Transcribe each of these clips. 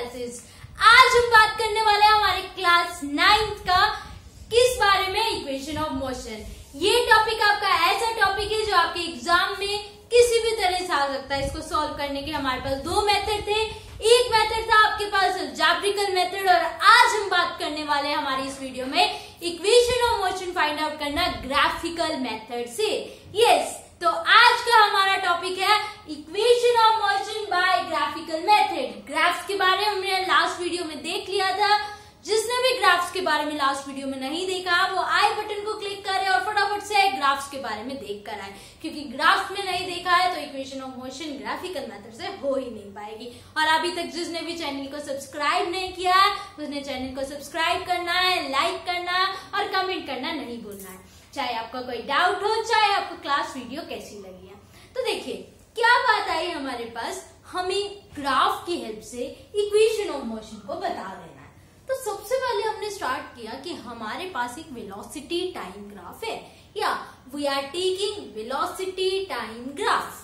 Classes. आज हम बात करने वाले हैं हमारे क्लास 9th का किस बारे में, इक्वेशन ऑफ मोशन। ये टॉपिक आपका ऐसा टॉपिक है जो आपके एग्जाम में किसी भी तरह से आ सकता है। इसको सॉल्व करने के हमारे पास दो मेथड थे। एक मेथड था आपके पास अलजेब्रिकल मेथड, और आज हम बात करने वाले हैं हमारी इस वीडियो में equation of motion find out करना ग्राफिकल मेथड से। यस, तो आज का हमारा टॉपिक है equation of motion by graphical method. Graphs के बारे में हमने लास्ट वीडियो में देख लिया था। जिसने भी ग्राफ्स के बारे में लास्ट वीडियो में नहीं देखा वो आई बटन को क्लिक करे और फटाफट से ग्राफ्स के बारे में देख कर आए, क्योंकि ग्राफ्स में नहीं देखा है तो equation of motion graphical method से हो ही नहीं पाएगी। और अभी तक जिसने भी चैनल को सब्सक्राइब नहीं किया है उसने चैनल को सब्सक्राइब करना है, लाइक करना है और कमेंट करना नहीं भूलना है, चाहे आपका कोई डाउट हो, चाहे आपको क्लास वीडियो कैसी लगी है। तो देखिए क्या बात आई हमारे पास, हमें ग्राफ की हेल्प से इक्वेशन ऑफ मोशन को बता देना है। तो सबसे पहले हमने स्टार्ट किया कि हमारे पास एक वेलोसिटी टाइम ग्राफ है, या we are taking velocity time graph.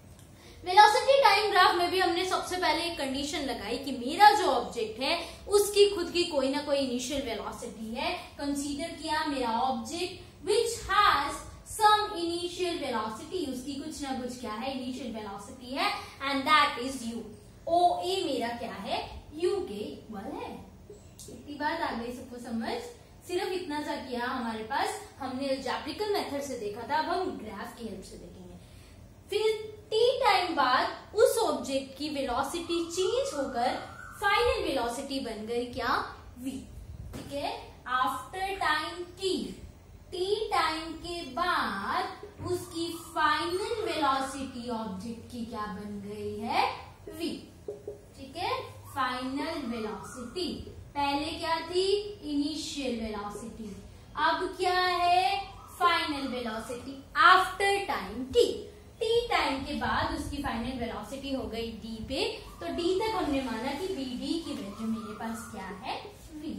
Velocity time graph में भी हमने सबसे पहले एक कंडीशन लगाई कि मेरा जो ऑब्जेक्ट है उसकी खुद की कोई ना कोई इनिशियल वेलोसिटी है। कंसीडर किया मेरा object which has some initial velocity, उसकी कुछ ना कुछ क्या है, इनिशियल वेलोसिटी है, and that is u। OA मेरा क्या है, u के इक्वल है। इतनी बात आ गई सबको समझ? सिर्फ इतना सा किया हमारे पास, हमने अलजेब्रिकल मेथड से देखा था, अब हम ग्राफ की हेल्प से देखेंगे। फिर t टाइम बाद उस ऑब्जेक्ट की वेलोसिटी चेंज होकर फाइनल वेलोसिटी बन गई क्या, v। ठीक है, आफ्टर टाइम t टाइम के बाद उसकी फाइनल वेलोसिटी ऑब्जेक्ट की क्या बन गई है, v। ठीक है, फाइनल वेलोसिटी पहले क्या थी, इनिशियल वेलोसिटी, अब क्या है, final velocity after time t time के बाद उसकी फाइनल वेलोसिटी हो गई d पे। तो d तक हमने माना कि bd की वैल्यू मेरे पास क्या है, v।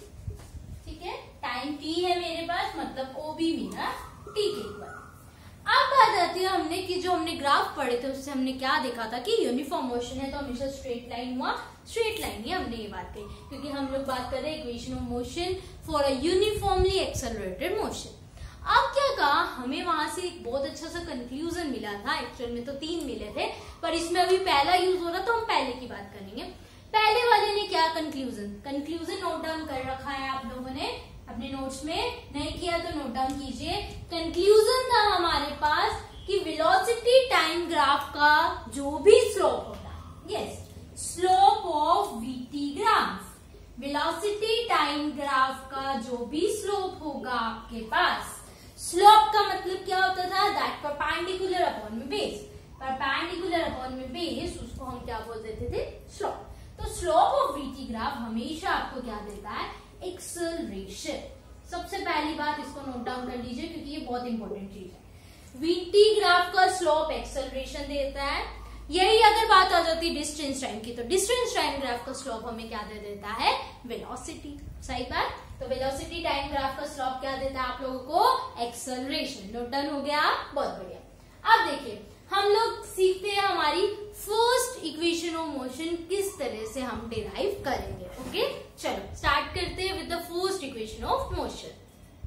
ठीक है, टाइम t है मेरे पास, मतलब o भी मेरा t के इक्वल। अब बात आती है हमने कि जो हमने ग्राफ पढ़े थे उससे हमने क्या देखा था कि यूनिफॉर्म मोशन है तो हमेशा स्ट्रेट लाइन हुआ, स्ट्रेट लाइन ही हमने ये बात कही, क्योंकि हम लोग बात कर रहे हैं equation of motion for a uniformly accelerated motion. अब क्या कहा, हमें वहां से एक बहुत अच्छा सा कंक्लूजन मिला था। एक्चुअल में तो 3 मिले थे, पर इसमें अभी पहला यूज हो रहा तो हम पहले की बात करेंगे। पहले वाले ने क्या कंक्लूजन नोट डाउन कर रखा है आप लोगों ने अपने नोट्स में, नहीं किया तो नोट डाउन कीजिए। कंक्लूजन था हमारे पास कि वेलोसिटी टाइम ग्राफ का जो भी स्लोप होता है, yes, slope of VT graph, velocity time graph का जो भी स्लोप होगा आपके पास, स्लोप का मतलब क्या होता था, दैट परपेंडिकुलर अपॉन में बेस, परपेंडिकुलर अपॉन में बेस, उसको हम क्या बोल देते थे, स्लोप। तो स्लोप ऑफ वीटी ग्राफ हमेशा आपको क्या देता है, एक्सेलरेशन। सबसे पहली बात इसको नोट डाउन कर लीजिए क्योंकि ये बहुत इंपॉर्टेंट चीज है। वीटी ग्राफ का स्लोप एक्सेलरेशन देता है। यही अगर बात आ जाती डिस्टेंस टाइम की, तो डिस्टेंस टाइम ग्राफ का स्लोप हमें क्या दे देता है, वेलोसिटी। सही बात। तो वेलोसिटी टाइम ग्राफ का स्लोप क्या देता है आप लोगों को, एक्सेलरेशन। नोट डाउन हो गया, बहुत बढ़िया। अब देखिए हम लोग सीखते हैं हमारी फर्स्ट इक्वेशन ऑफ मोशन किस तरह से हम डिराइव करेंगे। ओके, चलो स्टार्ट करते हैं with the first equation of motion.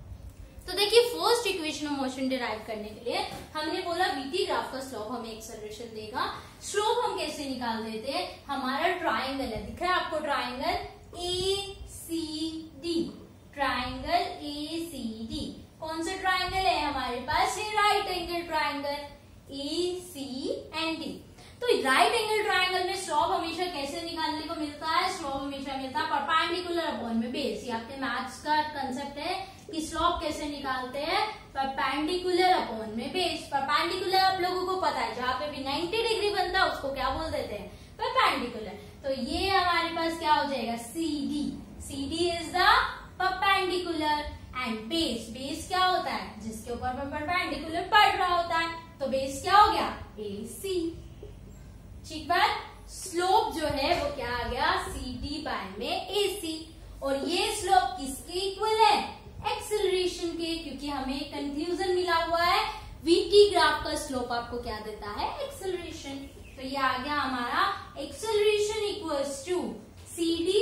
तो देखिए first equation of motion derive करने के लिए हमने बोला वीटी ग्राफ का स्लोप हमें एक्सेलरेशन देगा। स्लोप हम कैसे निकाल देते हैं, हमारा ट्राइंगल है, दिख रहा है आपको ट्राइंगल ACD, ट्राइंगल ACD। कौन सा ट्राइंगल है हमारे पास, ये राइट एंगल ट्राइंगल ACD। तो राइट एंगल ट्राइंगल में स्लोप हमेशा कैसे निकालने को मिलता है, स्लोप हमेशा मिलता है परपेंडिकुलर अपॉन में बेस। ये आपके मैथ्स का कंसेप्ट है कि स्लोप कैसे निकालते हैं, परपेंडिकुलर अपॉन में बेस। परपेंडिकुलर आप लोगों को पता है, जहां पे भी 90 डिग्री बनता है उसको क्या बोल देते हैं, परपेंडिकुलर। तो ये हमारे पास क्या हो जाएगा, CD is the perpendicular and base क्या होता है, जिसके ऊपर परपेंडिकुलर पड़ रहा होता है, तो बेस क्या हो गया, AC। ठीक बात। स्लोप जो है वो क्या आ गया, CD बाय में AC। और ये स्लोप किसके इक्वल है, एक्सेलरेशन के, क्योंकि हमें कंक्लूजन मिला हुआ है वीटी ग्राफ का स्लोप आपको क्या देता है, एक्सेलरेशन। तो ये आ गया हमारा एक्सेलरेशन इक्वल्स टू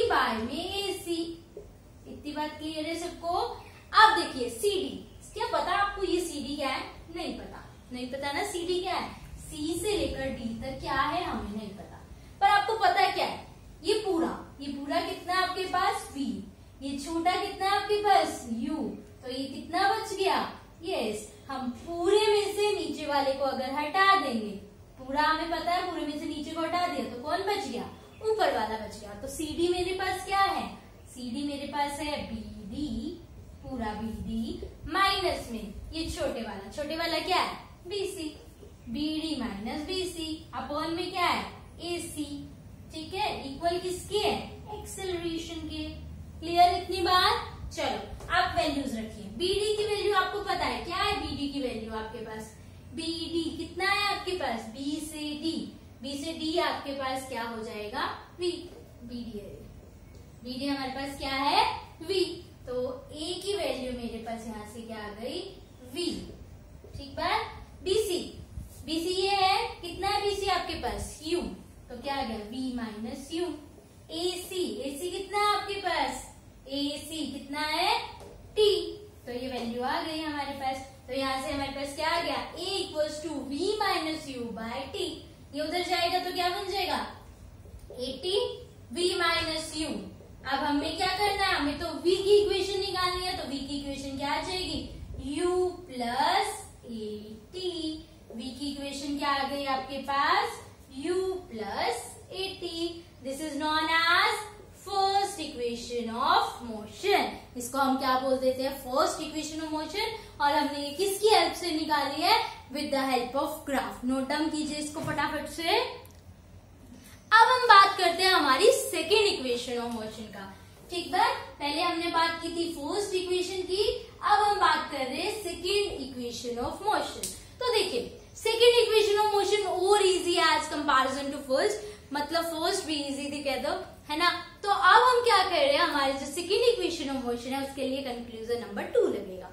बाय में AC। इतनी बात क्लियर है सबको। अब देखिए CD, क्या पता आपको ये CD क्या है? नहीं पता, नहीं पता ना CD क्या है। C से लेकर D तक क्या है हमें नहीं पता, पर आपको पता क्या है? ये पूरा कितना है आपके पास? V। ये छोटा कितना है आपके पास? U। तो ये कितना बच गया? यस, हम पूरे में से नीचे वाले को अगर हटा देंगे, पूरा हमें पता है, पूरे में से नीचे को हटा दिया तो कौन बच गया? ऊपर वाला बच गया। तो CD मेरे पास क्या है? CD मेरे पास है BD, पूरा BD माइनस में ये छोटे वाला क्या है? BC। BD minus BC upon में क्या है? AC। ठीक है, इक्वल किसके है? एक्सेलरेशन के। क्लियर इतनी बात? चलो आप वैल्यूज रखिए। BD की वैल्यू आपको पता है क्या है? BD की वैल्यू आपके पास BD कितना है आपके पास? B से D आपके पास क्या हो जाएगा? V। BD हमारे पास क्या है? V। तो A की वैल्यू मेरे पास यहाँ से क्या आ गई? V। ठीक बात। BC ये है, कितना है BC आपके पास? U। तो क्या आ गया? V minus U। AC कितना है आपके पास? AC कितना है? T। तो ये वैल्यू आ गई हमारे पास। तो यहाँ से हमारे पास क्या आ गया? A equals to V minus U by T। ये उधर जाएगा तो क्या बन जाएगा? AT V minus U। अब हमें क्या करना है? हमें तो V की इक्वेशन निकालनी है। तो V की इक्वेशन क्या आ जाएगी? U plus AT। V की इक्वेशन क्या आ गई आपके पास? U plus AT। This is known as first equation of motion. इसको हम क्या बोल देते हैं? First equation of motion. और हमने ये किसकी हेल्प से निकाली है? With the help of graph. Note down कीजिए इसको फटाफट से। अब हम बात करते हैं हमारी सेकेंड इक्वेशन ऑफ मोशन का। ठीक है, पहले हमने बात की थी फर्स्ट इक्वेशन की, अब हम बात कर रहे हैं सेकेंड इक्वेशन ऑफ मोशन। तो देखिए, सेकेंड इक्वेशन ऑफ मोशन और इजी है एज कंपैरिजन टू फर्स्ट, मतलब फर्स्ट भी इजी थी कह दो, है ना। तो अब हम क्या कर रहे हैं? हमारे जो सेकेंड इक्वेशन ऑफ मोशन है उसके लिए कंक्लूजन नंबर 2 लगेगा।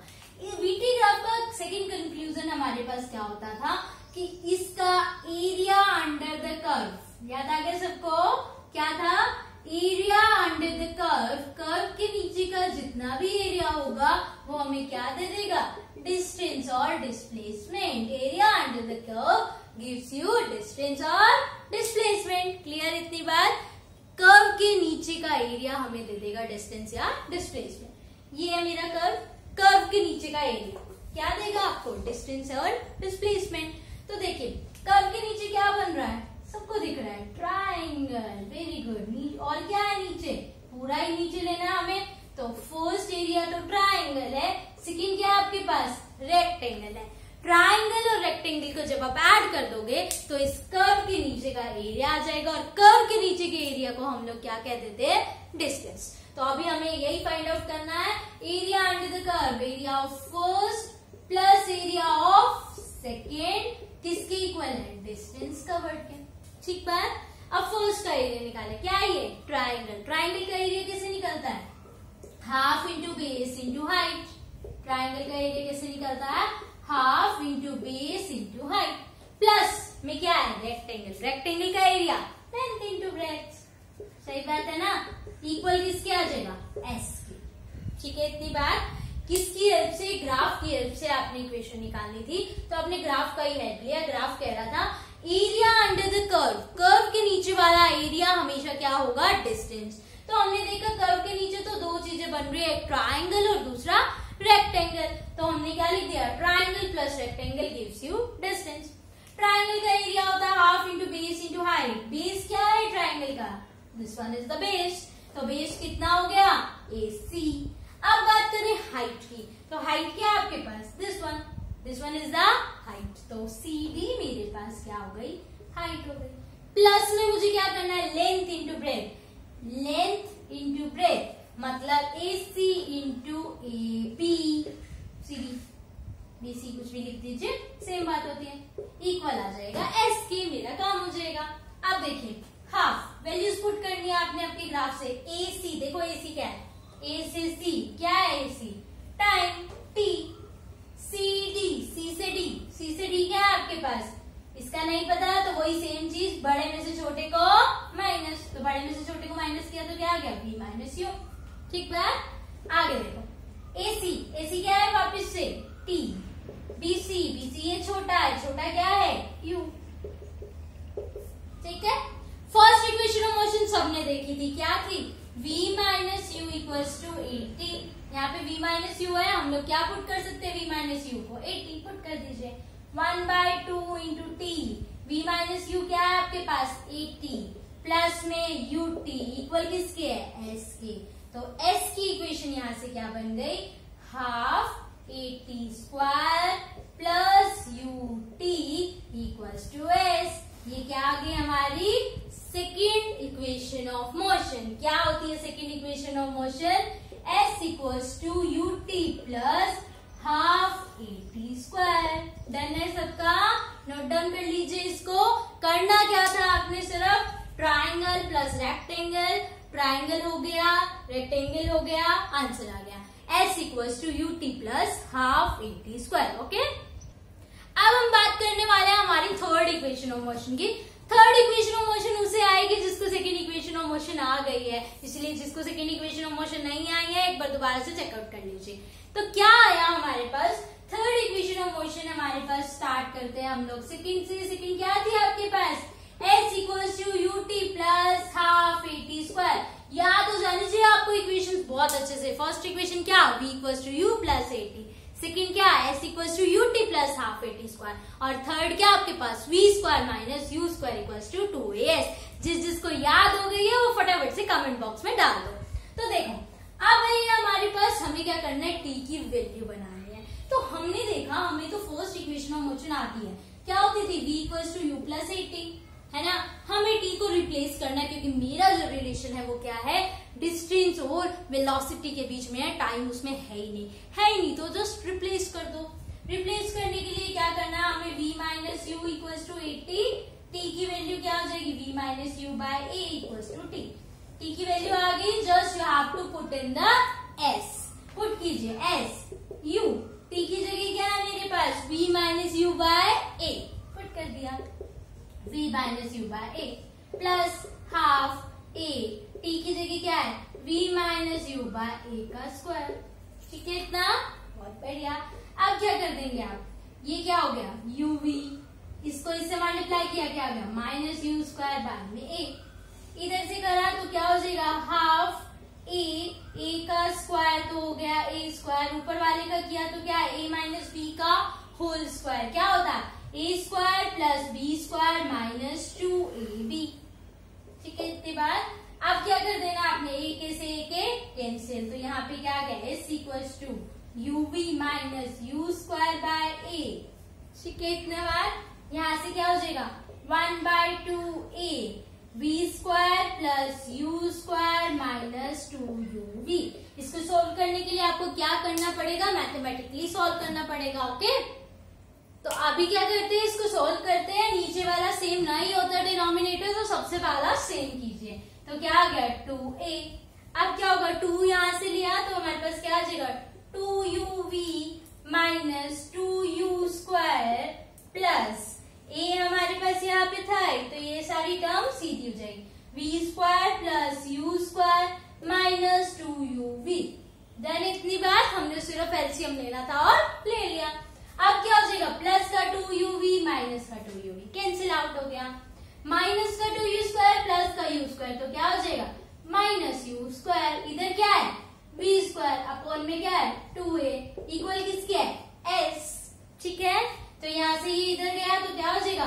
VT ग्राफ का सेकेंड कंक्लूजन हमारे पास क्या होता था कि इसका एरिया अंडर द कर्व, याद आ गया सबको? क्या था? एरिया अंडर द कर्व के नीचे का जितना भी एरिया होगा वो हमें क्या दे देगा? डिस्टेंस और displacement. Area under the curve gives you distance और डिस्प्लेसमेंट। क्लियर इतनी बात? कर्व के नीचे का एरिया हमें दे देगा डिस्टेंस या डिस्प्लेसमेंट। ये है मेरा कर्व के नीचे का एरिया क्या देगा आपको? डिस्टेंस और डिस्प्लेसमेंट। तो देखिए, कर्व के नीचे क्या बन रहा है? सबको दिख रहा है, ट्राइंगल। Very good. और क्या है नीचे? पूरा ही नीचे लेना है हमें। तो फर्स्ट एरिया तो ट्राइंगल है, सेकंड क्या है आपके पास? रेक्टेंगल है। ट्राइंगल और रेक्टेंगल को जब आप ऐड कर दोगे तो इस कर्व के नीचे का एरिया आ जाएगा, और कर्व के नीचे के एरिया को हम लोग क्या कह देते हैं? डिस्टेंस। तो अभी हमें यही फाइंड आउट करना है। Area under the curve, area of first plus area of second किसके इक्वल है? डिस्टेंस कवर्ड के। ठीक बात। अब फर्स्ट का एरिया निकाले, क्या है ये? ट्राइंगल। ट्राइंगल का एरिया कैसे निकलता है? Half into base into height. Triangle का एरिया कैसे निकलता है? Half into base into height. Plus में क्या है? रेक्टेंगल। रेक्टेंगल का एरिया लेंथ इंटू ब्रेड्थ। सही बात है ना? इक्वल किसके आ जाएगा? एस के। ठीक है इतनी बात। किसकी हेल्प से? ग्राफ की हेल्प से आपने इक्वेशन निकालनी थी, तो आपने ग्राफ का ही हेल्प लिया। ग्राफ कह रहा था area under the curve, curve के नीचे वाला एरिया हमेशा क्या होगा? डिस्टेंस। तो हमने देखा कर्व के नीचे तो दो चीजें बन रही है, एक ट्राइंगल और दूसरा रेक्टेंगल। तो हमने क्या लिख दिया? Triangle plus rectangle gives you distance. Triangle का एरिया होता है half into base into height. Base क्या है ट्राइंगल का? This one is the base. तो बेस कितना हो गया? AC। अब बात करें हाइट की, तो हाइट क्या है आपके पास? This one is the height. तो CD मेरे पास क्या हो गई? हाइट हो गई। प्लस में मुझे क्या करना है? Length into breadth. Length into breadth मतलब AC into AB। CD BC कुछ भी लिख दीजिए, सेम बात होती है। इक्वल आ जाएगा SK। मेरा काम हो जाएगा। अब देखिए, हाफ वैल्यूज पुट करनी है आपने आपके ग्राफ से। AC देखो, AC क्या है? A से C क्या है? AC time T। CD C से D क्या है आपके पास? इसका नहीं पता तो वही सेम चीज, बड़े में से छोटे को माइनस। तो बड़े में से छोटे को माइनस किया तो क्या आ गया v माइनस यू। ठीक बात। आगे देखो AC, AC क्या है वापस से t, BC, BC ये छोटा है, छोटा क्या है u। ठीक है। फर्स्ट इक्वेशन ऑफ मोशन सबने देखी थी, क्या थी v minus u equals to 80। यहाँ पे v माइनस यू है, हम लोग क्या पुट कर सकते हैं v माइनस यू को 80 पुट कर दीजिए। 1/2 इंटू टी, v माइनस यू क्या है आपके पास 80 प्लस में ut इक्वल किसके है s के। तो s की इक्वेशन यहाँ से क्या बन गई half 80 square plus ut equals to s। ये क्या आ गई हमारी सेकेंड इक्वेशन ऑफ मोशन। क्या होती है second equation of motion, s equals to ut plus half 80 square. Done है सबका, नोट डाउन कर लीजिए इसको। करना क्या था आपने, सिर्फ ट्राइंगल प्लस रेक्टेंगल, ट्राइंगल हो गया रेक्टेंगल हो गया, आंसर आ गया s equals to ut plus half 80 square. Okay, अब हम बात करने वाले हैं हमारी थर्ड इक्वेशन ऑफ मोशन की। थर्ड इक्वेशन ऑफ मोशन उसे आएगी जिसको सेकेंड इक्वेशन ऑफ मोशन आ गई है, इसलिए जिसको सेकेंड इक्वेशन ऑफ मोशन नहीं आई है एक बार दोबारा से चेकआउट कर लीजिए। तो क्या आया हमारे पास थर्ड इक्वेशन ऑफ मोशन, हमारे पास स्टार्ट करते हैं हम लोग सेकेंड से। सेकेंड क्या थी आपके पास s equals to ut plus half 80 square. याद हो जानी चाहिए आपको इक्वेशन बहुत अच्छे से। फर्स्ट इक्वेशन क्या v equals to u plus 80, second क्या s equals to ut plus half 80 square, और थर्ड क्या आपके पास v square minus u square equals to 2as। जिसको याद हो गई है वो फटाफट से कमेंट बॉक्स में डाल दो। तो देखो अब ये हमारे पास हमें क्या करना है, t की वैल्यू बनानी है। तो हमने देखा हमें तो फर्स्ट इक्वेशन ऑफ मोशन आती है, क्या होती थी v equals to u plus 80 है ना। हमें t को रिप्लेस करना है क्योंकि मेरा जो रिलेशन है वो क्या है डिस्टेंस और वेलोसिटी के बीच में है, टाइम उसमें है ही नहीं, तो जस्ट रिप्लेस कर दो। रिप्लेस करने के लिए क्या करना है हमें v minus u equals to 80, t की वैल्यू क्या हो जाएगी v minus u by a equals to t। t की वैल्यू आ गई, just you have to put in the s, put कीजिए s u, t की जगह क्या है मेरे पास v minus u by a, put कर दिया v minus u by a plus half a, t की जगह क्या है v minus u by a का स्क्वायर। ठीक है, इतना बहुत बढ़िया। अब क्या कर देंगे आप, ये क्या हो गया uv, इसको इससे मल्टीप्लाई किया क्या हो गया माइनस यू स्क्वायर बाय में a, इधर से करा तो क्या हो जाएगा हाफ a का स्क्वायर तो हो गया a स्क्वायर, ऊपर वाले का किया तो क्या a माइनस b का होल स्क्वायर, क्या होता है a square plus b square minus 2ab। ठीक है, इतनी बार। अब क्या कर देना आपने, a से a कैंसिल, तो यहाँ पे क्या आ गया s equals to uv minus u square by a। ठीक है, इतने बार। यहाँ से क्या हो जाएगा 1/2a v square plus u square minus 2uv। इसको सॉल्व करने के लिए आपको क्या करना पड़ेगा, मैथमेटिकली सॉल्व करना पड़ेगा। ओके, तो अभी क्या करते हैं, इसको सॉल्व करते हैं। नीचे वाला सेम नहीं होता डिनोमिनेटर, तो सबसे पहला सेम कीजिए। तो क्या आ गया 2a। अब क्या होगा 2 यहाँ से लिया तो हमारे पास क्या आ जाएगा 2uv minus 2u square plus a हमारे पास यहाँ पे था, तो ये सारी टर्म सीधी हो जाएगी v square plus u square minus 2uv। Then इतनी बात हमने सिर्फ एलसीएम लेना था और ले लिया। अब क्या हो जाएगा प्लस का 2uv माइनस का 2uv कैंसिल आउट हो गया, माइनस का 2u स्क्वायर प्लस का u स्क्वायर, तो क्या हो जाएगा माइनस u स्क्वायर, इधर क्या है v स्क्वायर अपॉन में क्या है 2a इक्वल किसके है s। ठीक है, तो यहाँ से ये इधर गया तो क्या हो जाएगा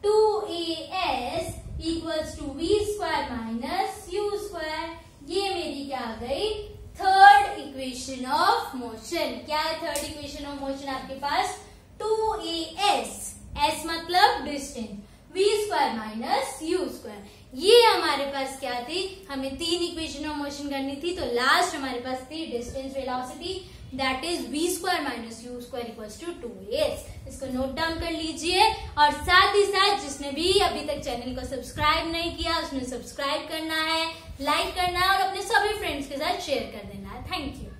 2as equals to v square minus u square. ये मेरी क्या आ गई थर्ड इक्वेशन ऑफ मोशन। क्या है थर्ड इक्वेशन ऑफ मोशन आपके पास 2as, s मतलब distance, v square minus u square. ये हमारे पास क्या थी, हमें 3 इक्वेशन ऑफ मोशन करनी थी, तो लास्ट हमारे पास थी distance velocity, that is v square minus u square equals to 2as। इसको नोट डाउन कर लीजिए, और साथ ही साथ जिसने भी अभी तक चैनल को सब्सक्राइब नहीं किया उसने सब्सक्राइब करना है, लाइक करना है और अपने सभी फ्रेंड्स के साथ शेयर कर देना है। Thank you.